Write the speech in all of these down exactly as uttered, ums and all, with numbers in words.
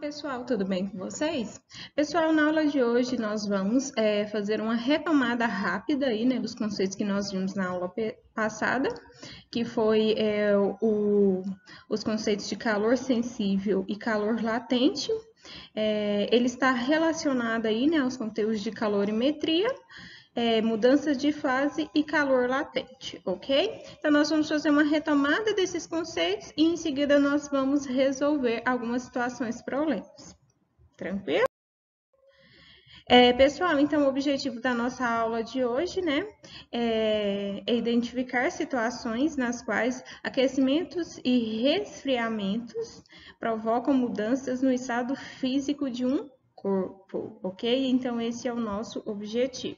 pessoal, tudo bem com vocês? Pessoal, na aula de hoje nós vamos é, fazer uma retomada rápida aí, né, dos conceitos que nós vimos na aula passada, que foi é, o, os conceitos de calor sensível e calor latente. É, ele está relacionado aí, né, aos conteúdos de calorimetria, É, mudança de fase e calor latente, ok? Então, nós vamos fazer uma retomada desses conceitos e, em seguida, nós vamos resolver algumas situações problemas. Tranquilo? É, pessoal, então, o objetivo da nossa aula de hoje, né, é, é identificar situações nas quais aquecimentos e resfriamentos provocam mudanças no estado físico de um corpo, ok? Então, esse é o nosso objetivo.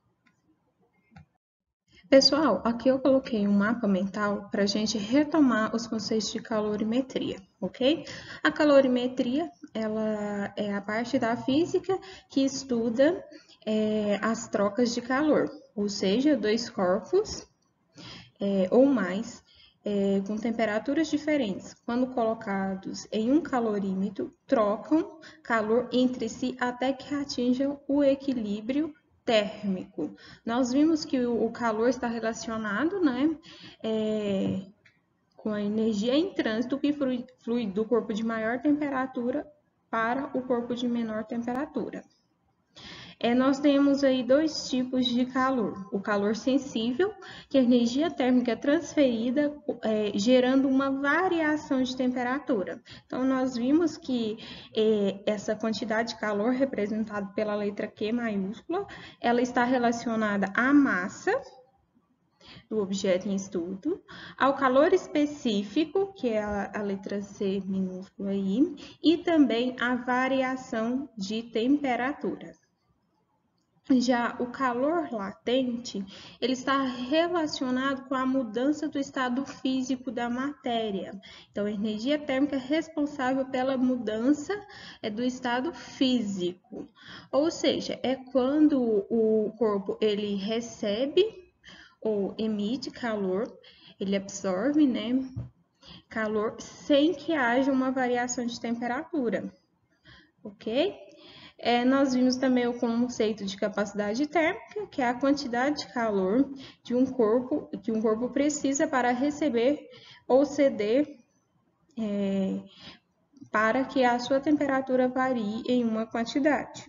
Pessoal, aqui eu coloquei um mapa mental para a gente retomar os conceitos de calorimetria, ok? A calorimetria, ela é a parte da física que estuda é, as trocas de calor, ou seja, dois corpos é, ou mais é, com temperaturas diferentes, quando colocados em um calorímetro, trocam calor entre si até que atinjam o equilíbrio térmico. Nós vimos que o calor está relacionado, né, é, com a energia em trânsito que flui, flui do corpo de maior temperatura para o corpo de menor temperatura. É, nós temos aí dois tipos de calor. O calor sensível, que é a energia térmica é transferida, é, gerando uma variação de temperatura. Então, nós vimos que é, essa quantidade de calor, representada pela letra Q maiúscula, ela está relacionada à massa do objeto em estudo, ao calor específico, que é a, a letra C minúscula aí, e também à variação de temperatura. Já o calor latente, ele está relacionado com a mudança do estado físico da matéria. Então, a energia térmica é responsável pela mudança é, do estado físico. Ou seja, é quando o corpo ele recebe ou emite calor, ele absorve, né, calor sem que haja uma variação de temperatura. Ok? É, nós vimos também o conceito de capacidade térmica, que é a quantidade de calor de um corpo, que um corpo precisa para receber ou ceder é, para que a sua temperatura varie em uma quantidade.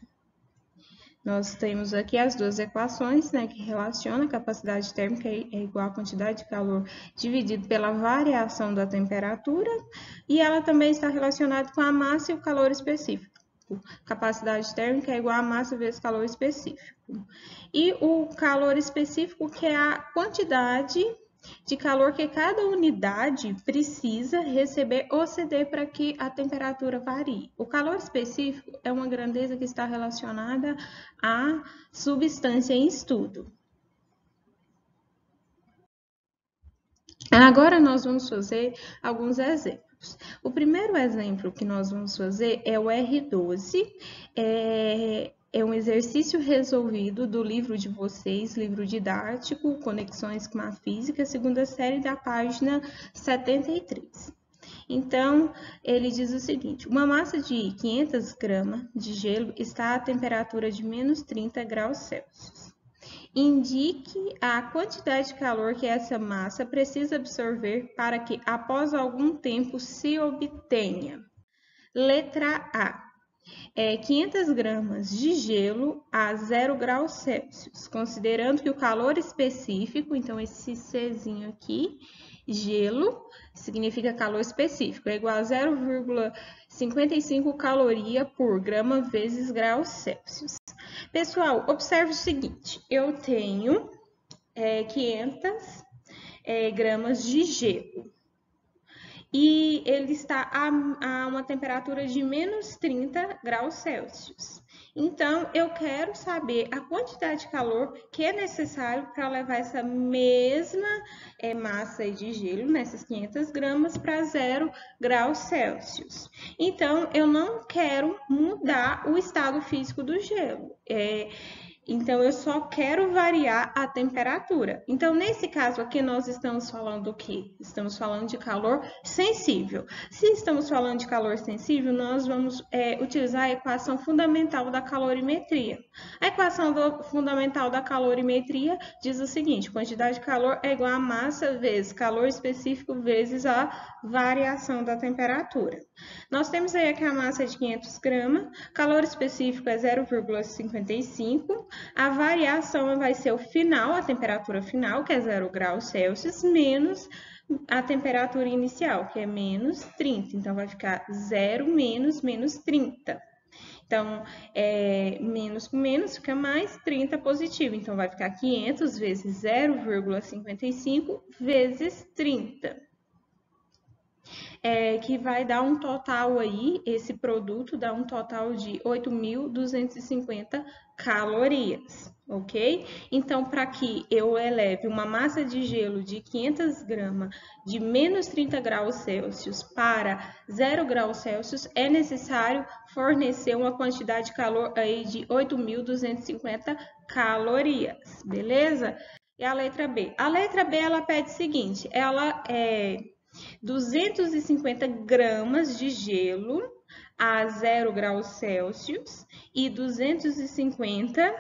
Nós temos aqui as duas equações, né, que relacionam a capacidade térmica é igual à quantidade de calor dividido pela variação da temperatura, e ela também está relacionada com a massa e o calor específico. Capacidade térmica é igual a massa vezes calor específico. E o calor específico, que é a quantidade de calor que cada unidade precisa receber ou ceder para que a temperatura varie. O calor específico é uma grandeza que está relacionada à substância em estudo. Agora nós vamos fazer alguns exemplos. O primeiro exemplo que nós vamos fazer é o R doze, é, é um exercício resolvido do livro de vocês, livro didático, Conexões com a Física, segunda série, da página setenta e três. Então, ele diz o seguinte: uma massa de quinhentas gramas de gelo está a temperatura de menos trinta graus Celsius. Indique a quantidade de calor que essa massa precisa absorver para que, após algum tempo, se obtenha. Letra A. É quinhentas gramas de gelo a zero graus Celsius, considerando que o calor específico, então esse Czinho aqui, gelo, significa calor específico, é igual a zero vírgula cinquenta e cinco caloria por grama vezes graus Celsius. Pessoal, observe o seguinte, eu tenho é, quinhentas é, gramas de gelo e ele está a, a uma temperatura de menos trinta graus Celsius. Então, eu quero saber a quantidade de calor que é necessário para levar essa mesma é, massa de gelo, nessas quinhentas gramas, para zero graus Celsius. Então, eu não quero mudar o estado físico do gelo. É, Então, eu só quero variar a temperatura. Então, nesse caso aqui, nós estamos falando do quê? Estamos falando de calor sensível. Se estamos falando de calor sensível, nós vamos é, utilizar a equação fundamental da calorimetria. A equação do, fundamental da calorimetria diz o seguinte: quantidade de calor é igual a massa vezes calor específico vezes a variação da temperatura. Nós temos aí aqui a massa de quinhentos gramas, calor específico é zero vírgula cinquenta e cinco, a variação vai ser o final, a temperatura final, que é zero graus Celsius, menos a temperatura inicial, que é menos trinta. Então, vai ficar zero menos menos trinta. Então, é, menos com menos fica mais, trinta positivo. Então, vai ficar quinhentos vezes zero vírgula cinquenta e cinco vezes trinta. É, que vai dar um total aí, esse produto dá um total de oito mil duzentos e cinquenta calorias, ok? Então, para que eu eleve uma massa de gelo de quinhentos gramas de menos trinta graus Celsius para zero graus Celsius, é necessário fornecer uma quantidade de calor aí de oito mil duzentos e cinquenta calorias, beleza? E a letra B? A letra B, ela pede o seguinte, ela é duzentos e cinquenta gramas de gelo a zero graus Celsius e duzentos e cinquenta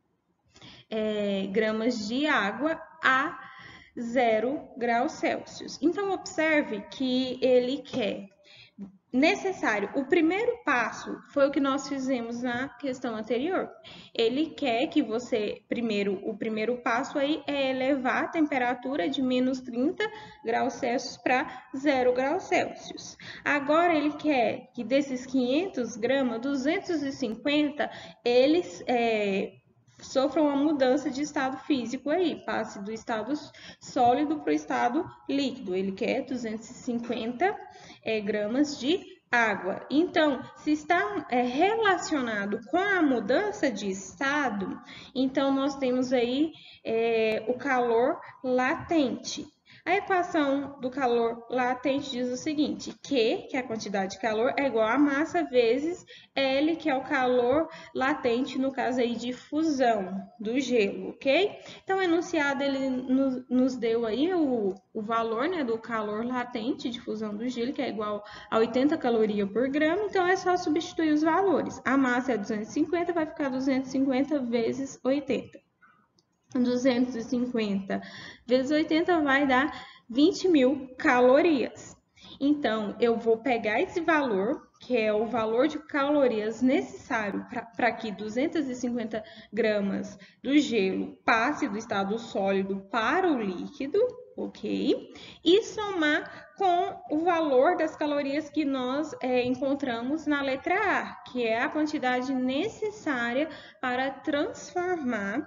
é, gramas de água a zero graus Celsius. Então, observe que ele quer necessário. O primeiro passo foi o que nós fizemos na questão anterior. Ele quer que você, primeiro, o primeiro passo aí é elevar a temperatura de menos trinta graus Celsius para zero graus Celsius. Agora, ele quer que desses quinhentos gramas, duzentos e cinquenta, eles é, sofram uma mudança de estado físico aí, passe do estado sólido para o estado líquido. Ele quer duzentos e cinquenta é, gramas de água. Então, se está é, relacionado com a mudança de estado, então nós temos aí é, o calor latente. A equação do calor latente diz o seguinte, Q, que é a quantidade de calor, é igual a massa vezes L, que é o calor latente, no caso aí de fusão do gelo, ok? Então, o enunciado, ele nos deu aí o, o valor, né, do calor latente de fusão do gelo, que é igual a oitenta calorias por grama, então é só substituir os valores. A massa é duzentos e cinquenta, vai ficar duzentos e cinquenta vezes oitenta. duzentos e cinquenta vezes oitenta vai dar vinte mil calorias. Então, eu vou pegar esse valor, que é o valor de calorias necessário para que duzentos e cinquenta gramas do gelo passe do estado sólido para o líquido, ok? E somar com o valor das calorias que nós é, encontramos na letra A, que é a quantidade necessária para transformar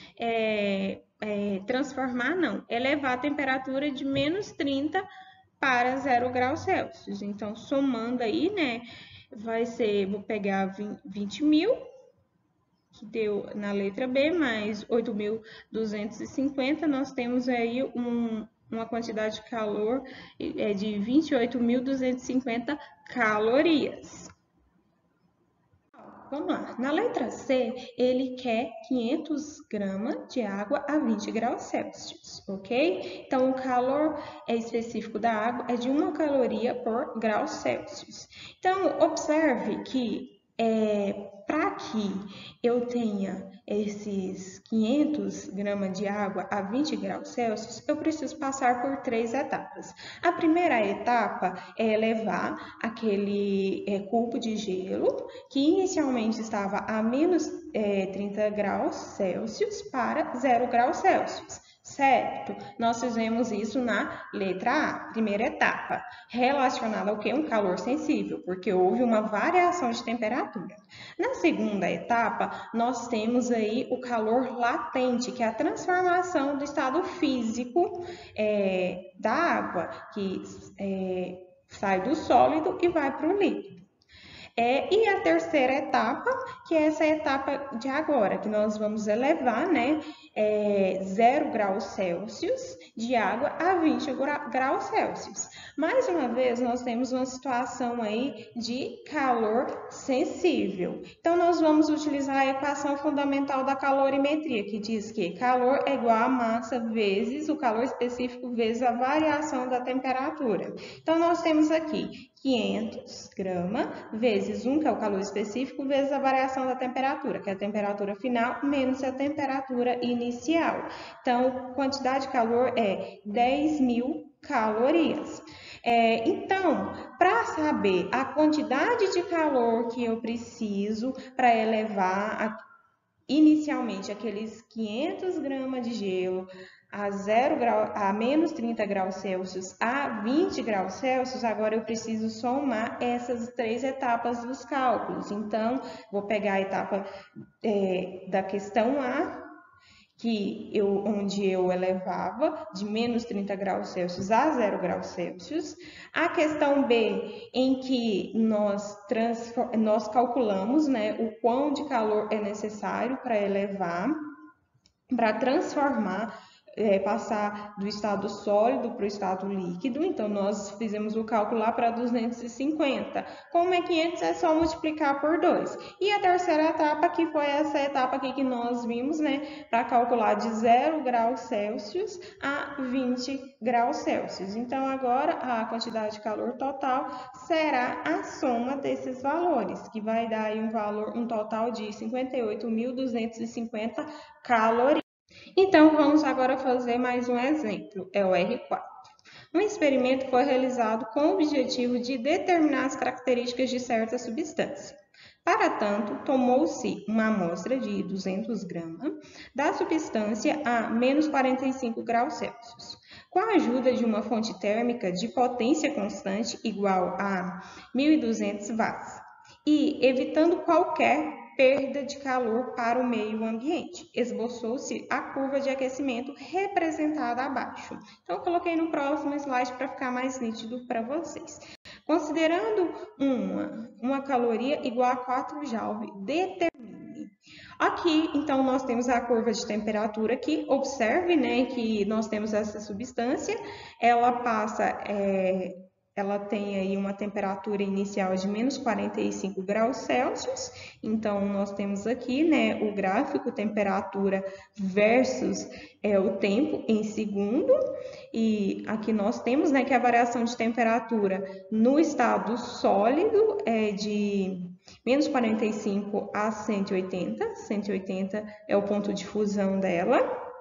É, é, transformar, não, elevar a temperatura de menos trinta para zero graus Celsius. Então, somando aí, né, vai ser, vou pegar vinte mil, que deu na letra B, mais oito mil duzentos e cinquenta, nós temos aí um, uma quantidade de calor é, de vinte e oito mil duzentos e cinquenta calorias. Vamos lá. Na letra C, ele quer quinhentos gramas de água a vinte graus Celsius, ok? Então, o calor é específico da água é de uma caloria por grau Celsius. Então, observe que é, para que eu tenha esses quinhentos gramas de água a vinte graus Celsius, eu preciso passar por três etapas. A primeira etapa é levar aquele é, cubo de gelo, que inicialmente estava a menos é, trinta graus Celsius, para zero graus Celsius. Certo? Nós fizemos isso na letra A, primeira etapa, relacionada ao que? Um calor sensível, porque houve uma variação de temperatura. Na segunda etapa, nós temos aí o calor latente, que é a transformação do estado físico é, da água, que é, sai do sólido e vai para o líquido. É, e a terceira etapa, que é essa etapa de agora, que nós vamos elevar, né, é, zero graus Celsius, de água a vinte graus Celsius. Mais uma vez, nós temos uma situação aí de calor sensível. Então, nós vamos utilizar a equação fundamental da calorimetria, que diz que calor é igual a massa vezes o calor específico vezes a variação da temperatura. Então, nós temos aqui quinhentos gramas vezes um, que é o calor específico, vezes a variação da temperatura, que é a temperatura final, menos a temperatura inicial. Então, quantidade de calor é dez mil calorias. É, então, para saber a quantidade de calor que eu preciso para elevar a, inicialmente aqueles quinhentos gramas de gelo a, zero grau, a menos trinta graus Celsius a vinte graus Celsius, agora eu preciso somar essas três etapas dos cálculos. Então, vou pegar a etapa é, da questão A, que eu, onde eu elevava de menos trinta graus Celsius a zero graus Celsius. A questão B, em que nós, nós calculamos, né, o quão de calor é necessário para elevar, para transformar, é, passar do estado sólido para o estado líquido. Então, nós fizemos o cálculo lá para duzentos e cinquenta. Como é quinhentos, é só multiplicar por dois. E a terceira etapa, que foi essa etapa aqui que nós vimos, né, para calcular de zero graus Celsius a vinte graus Celsius. Então, agora, a quantidade de calor total será a soma desses valores, que vai dar aí um valor, um total de cinquenta e oito mil duzentos e cinquenta calorias. Então, vamos agora fazer mais um exemplo, é o R quatro. Um experimento foi realizado com o objetivo de determinar as características de certa substância. Para tanto, tomou-se uma amostra de duzentos gramas da substância a menos quarenta e cinco graus Celsius. Com a ajuda de uma fonte térmica de potência constante igual a mil e duzentos watts e evitando qualquer perda de calor para o meio ambiente, esboçou-se a curva de aquecimento representada abaixo. Então, eu coloquei no próximo slide para ficar mais nítido para vocês. Considerando uma, uma caloria igual a quatro joule, determine. Aqui, então, nós temos a curva de temperatura aqui. Observe, né, que nós temos essa substância, ela passa... É, ela tem aí uma temperatura inicial de menos quarenta e cinco graus Celsius. Então, nós temos aqui, né, o gráfico temperatura versus é, o tempo em segundo. E aqui nós temos, né, que a variação de temperatura no estado sólido é de menos quarenta e cinco a cento e oitenta. cento e oitenta é o ponto de fusão dela.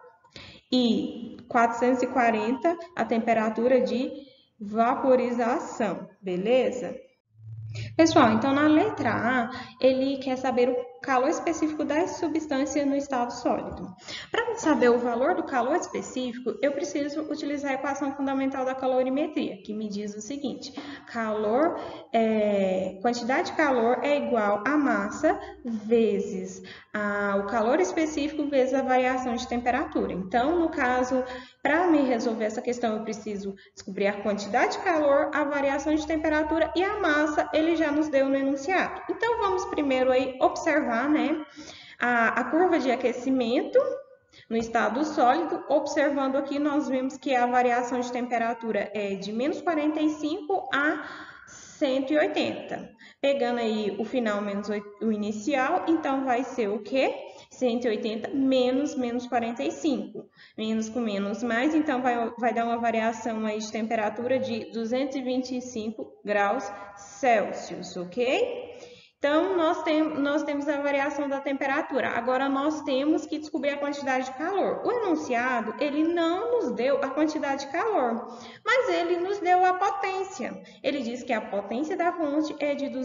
E quatrocentos e quarenta a temperatura de vaporização, beleza? Pessoal, então na letra A, ele quer saber o calor específico da substância no estado sólido. Para saber o valor do calor específico, eu preciso utilizar a equação fundamental da calorimetria, que me diz o seguinte: calor, é, quantidade de calor é igual a massa vezes a, o calor específico vezes a variação de temperatura. Então, no caso, para me resolver essa questão, eu preciso descobrir a quantidade de calor, a variação de temperatura e a massa, ele já nos deu no enunciado. Então, vamos primeiro aí observar, né, a, a curva de aquecimento no estado sólido. Observando aqui, nós vimos que a variação de temperatura é de menos quarenta e cinco a cento e oitenta. Pegando aí o final menos o inicial, então vai ser o quê? cento e oitenta menos menos quarenta e cinco. Menos com menos mais, então vai, vai dar uma variação aí de temperatura de duzentos e vinte e cinco graus Celsius, ok? Então, nós, tem, nós temos a variação da temperatura. Agora, nós temos que descobrir a quantidade de calor. O enunciado, ele não nos deu a quantidade de calor, mas ele nos deu a potência. Ele diz que a potência da fonte é de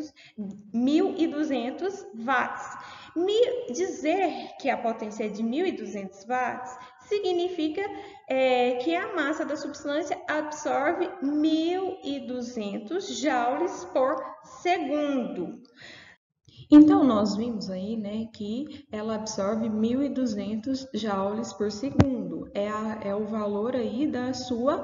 mil e duzentos watts. Me dizer que a potência é de mil e duzentos watts significa é, que a massa da substância absorve mil e duzentos joules por segundo. Então, nós vimos aí, né, que ela absorve mil e duzentos joules por segundo. É, a, é o valor aí da sua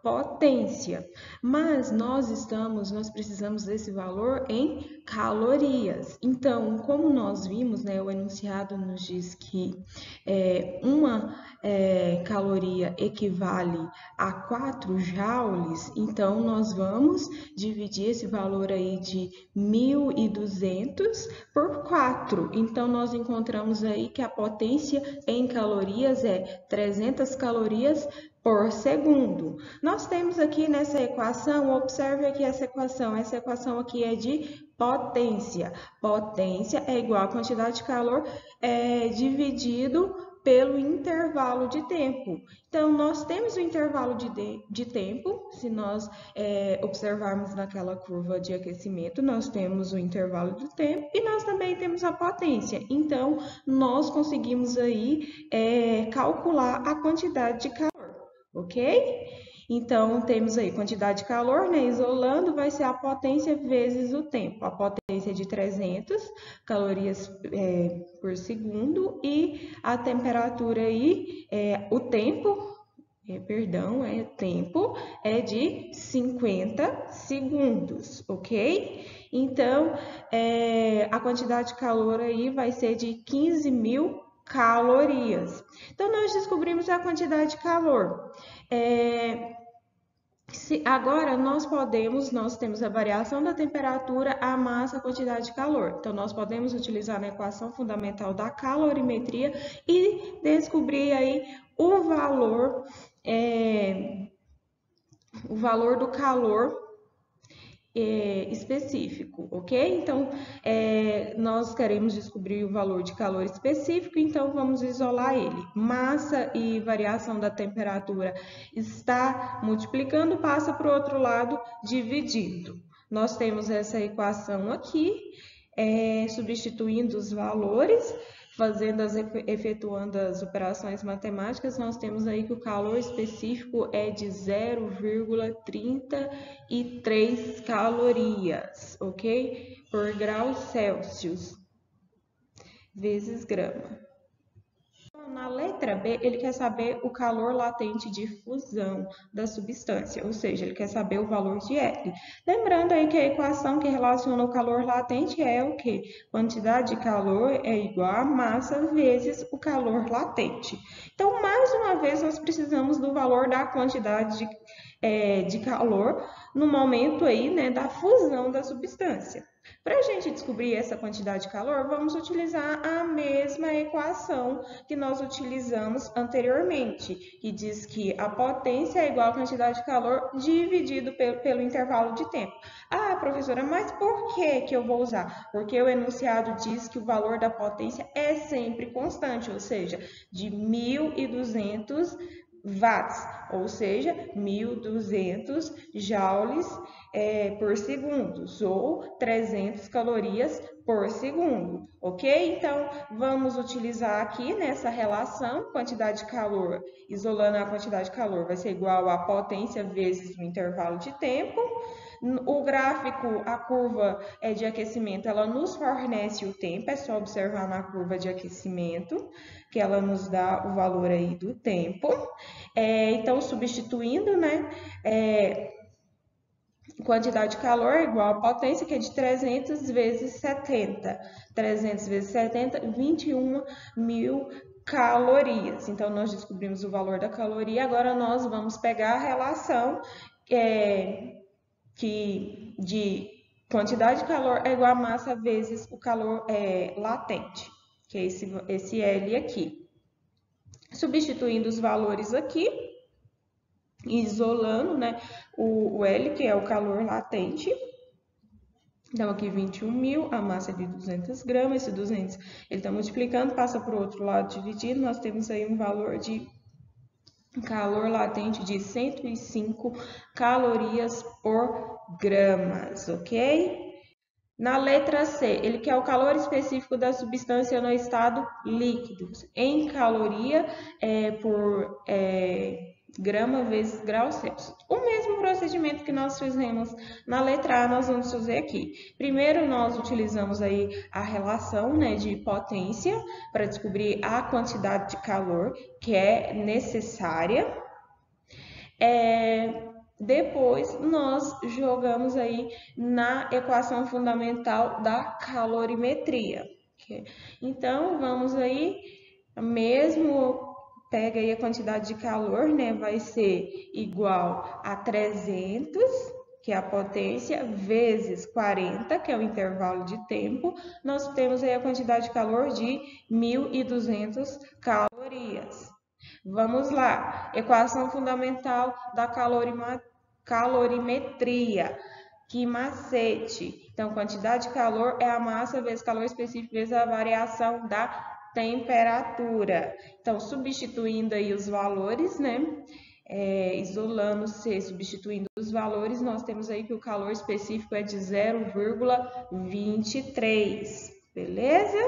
potência. Mas nós estamos, nós precisamos desse valor em calorias. Então, como nós vimos, né, o enunciado nos diz que é, uma é, caloria equivale a quatro joules, então nós vamos dividir esse valor aí de mil e duzentos por quatro. Então, nós encontramos aí que a potência em calorias é trezentas calorias por segundo. Nós temos aqui nessa equação, observe aqui essa equação, essa equação aqui é de potência. Potência é igual a quantidade de calor é, dividido pelo intervalo de tempo. Então, nós temos o intervalo de, de, de tempo, se nós é, observarmos naquela curva de aquecimento, nós temos o intervalo de tempo e nós também temos a potência. Então, nós conseguimos aí é, calcular a quantidade de calor. Ok? Então, temos aí quantidade de calor, né? Isolando, vai ser a potência vezes o tempo. A potência é de trezentas calorias é, por segundo e a temperatura aí, é, o tempo, é, perdão, é tempo, é de cinquenta segundos, ok? Então, é, a quantidade de calor aí vai ser de quinze mil calorias. Então, nós descobrimos a quantidade de calor. É, se, agora, nós podemos, nós temos a variação da temperatura, a massa, a quantidade de calor. Então, nós podemos utilizar a equação fundamental da calorimetria e descobrir aí o valor, é, o valor do calor É, específico, ok? Então, é, nós queremos descobrir o valor de calor específico, então vamos isolar ele. Massa e variação da temperatura está multiplicando, passa para o outro lado, dividindo. Nós temos essa equação aqui, é, substituindo os valores, fazendo as, efetuando as operações matemáticas, nós temos aí que o calor específico é de zero vírgula trinta e três calorias, ok? Por grau Celsius, vezes grama. Na letra B, ele quer saber o calor latente de fusão da substância, ou seja, ele quer saber o valor de L. Lembrando aí que a equação que relaciona o calor latente é o quê? Quantidade de calor é igual a massa vezes o calor latente. Então, mais uma vez, nós precisamos do valor da quantidade de, é, de calor no momento aí, né, da fusão da substância. Para a gente descobrir essa quantidade de calor, vamos utilizar a mesma equação que nós utilizamos anteriormente, que diz que a potência é igual à quantidade de calor dividido pelo, pelo intervalo de tempo. Ah, professora, mas por que que eu vou usar? Porque o enunciado diz que o valor da potência é sempre constante, ou seja, de mil e duzentos watts, ou seja, mil e duzentos joules é, por segundo, ou trezentas calorias por segundo, ok? Então, vamos utilizar aqui nessa relação, quantidade de calor, isolando a quantidade de calor, vai ser igual a potência vezes o intervalo de tempo. O gráfico, a curva é de aquecimento, ela nos fornece o tempo, é só observar na curva de aquecimento, que ela nos dá o valor aí do tempo. É, então, substituindo, né, é, quantidade de calor é igual a potência, que é de trezentos vezes setenta. trezentos vezes setenta, vinte e um mil calorias. Então, nós descobrimos o valor da caloria, agora nós vamos pegar a relação é, que de quantidade de calor é igual a massa vezes o calor é, latente, que é esse, esse L aqui. Substituindo os valores aqui, isolando, né, o, o L, que é o calor latente. Então, aqui vinte e um mil, a massa é de duzentas gramas, esse duzentos ele está multiplicando, passa para o outro lado dividido, nós temos aí um valor de calor latente de cento e cinco calorias por gramas, ok? Na letra C, ele quer o calor específico da substância no estado líquido, em caloria é, por é, grama vezes grau Celsius. O mesmo procedimento que nós fizemos na letra A, nós vamos fazer aqui. Primeiro, nós utilizamos aí a relação, né, de potência para descobrir a quantidade de calor que é necessária. É, Depois, nós jogamos aí na equação fundamental da calorimetria. Então, vamos aí, mesmo pega aí a quantidade de calor, né? Vai ser igual a trezentos, que é a potência, vezes quarenta, que é o intervalo de tempo. Nós temos aí a quantidade de calor de mil e duzentas calorias. Vamos lá, equação fundamental da calorimetria. Que macete! Então, quantidade de calor é a massa vezes calor específico vezes a variação da temperatura. Então, substituindo aí os valores, né? É, isolando C, substituindo os valores, nós temos aí que o calor específico é de zero vírgula vinte e três, beleza?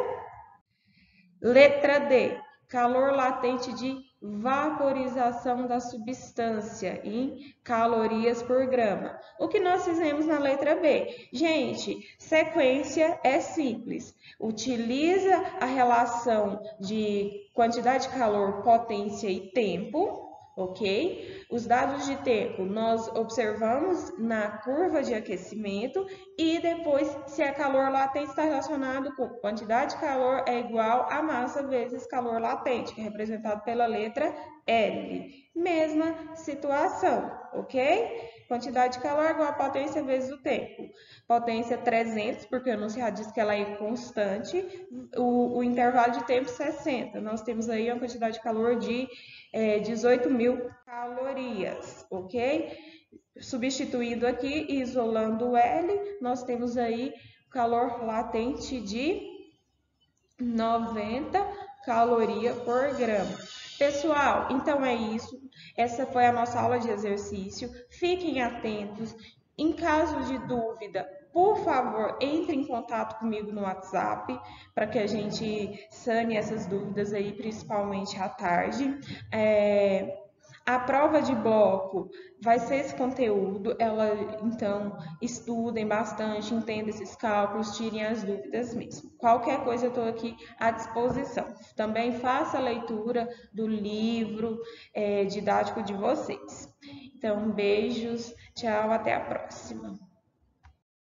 Letra D, calor latente de vaporização da substância em calorias por grama. O que nós fizemos na letra B? Gente, sequência é simples. Utiliza a relação de quantidade de calor, potência e tempo, ok? Os dados de tempo nós observamos na curva de aquecimento e depois se é calor latente está relacionado com quantidade de calor é igual a massa vezes calor latente, que é representado pela letra L. Mesma situação, ok? Quantidade de calor é igual a potência vezes o tempo. Potência trezentos, porque não se já diz que ela é constante. O, o intervalo de tempo sessenta. Nós temos aí uma quantidade de calor de é, dezoito mil calorias, ok? Substituindo aqui e isolando o L, nós temos aí calor latente de noventa calorias por grama. Pessoal, então é isso. Essa foi a nossa aula de exercício. Fiquem atentos. Em caso de dúvida, por favor, entre em contato comigo no WhatsApp para que a gente sane essas dúvidas aí, principalmente à tarde. É... A prova de bloco vai ser esse conteúdo, ela, então, estudem bastante, entendam esses cálculos, tirem as dúvidas mesmo. Qualquer coisa eu estou aqui à disposição. Também faça a leitura do livro é, didático de vocês. Então, beijos, tchau, até a próxima.